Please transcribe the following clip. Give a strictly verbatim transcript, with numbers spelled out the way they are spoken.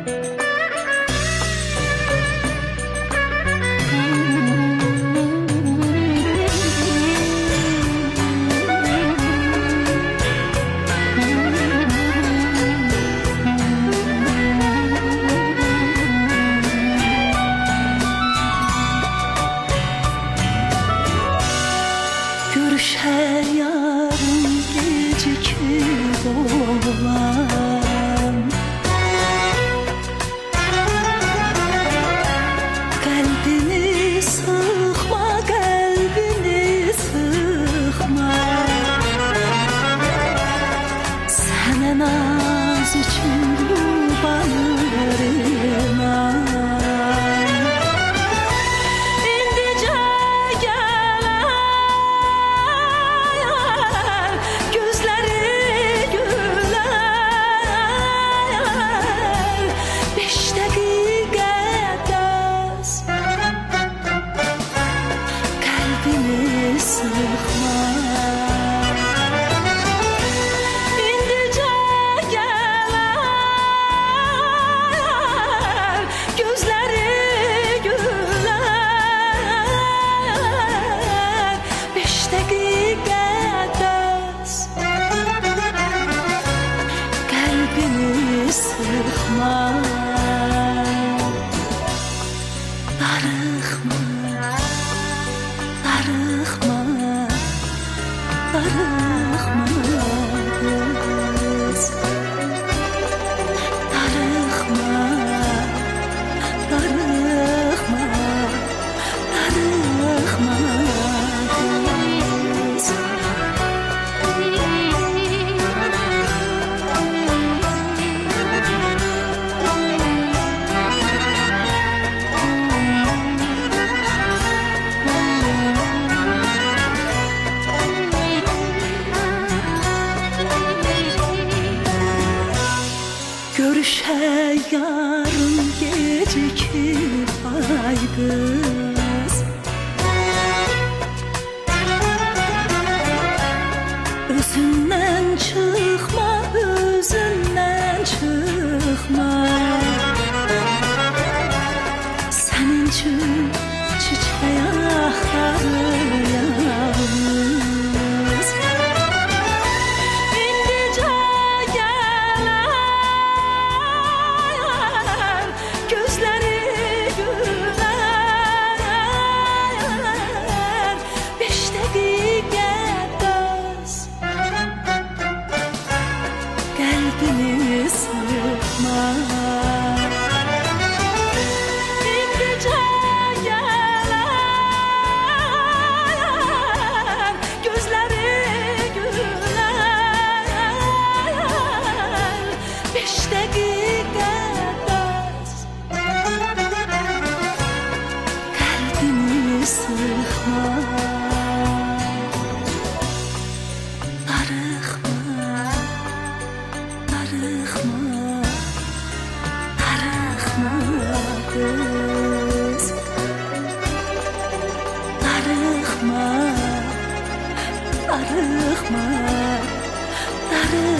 Görüşe yarın gecikir olan kalbini sıkma, kalbini sıkma. Sana naz için yubanırım. Sıkma, darıkma, darıkma, darıkma kız. Darıkma, darıkma, darıkma kız. Görüşe yarın gecikir ay kız. Özünden çıkma, özünden çıkma. Senin için çiçeği yalnız. İndice gelen gözleri güler, beş dakika gez, kalbini sıkma. İndice gelen gözleri güler, beş dakika gez, kalbini sıkma. Darıkma, darıkma, darıkma kız. Darıkma, darıkma, darıkma.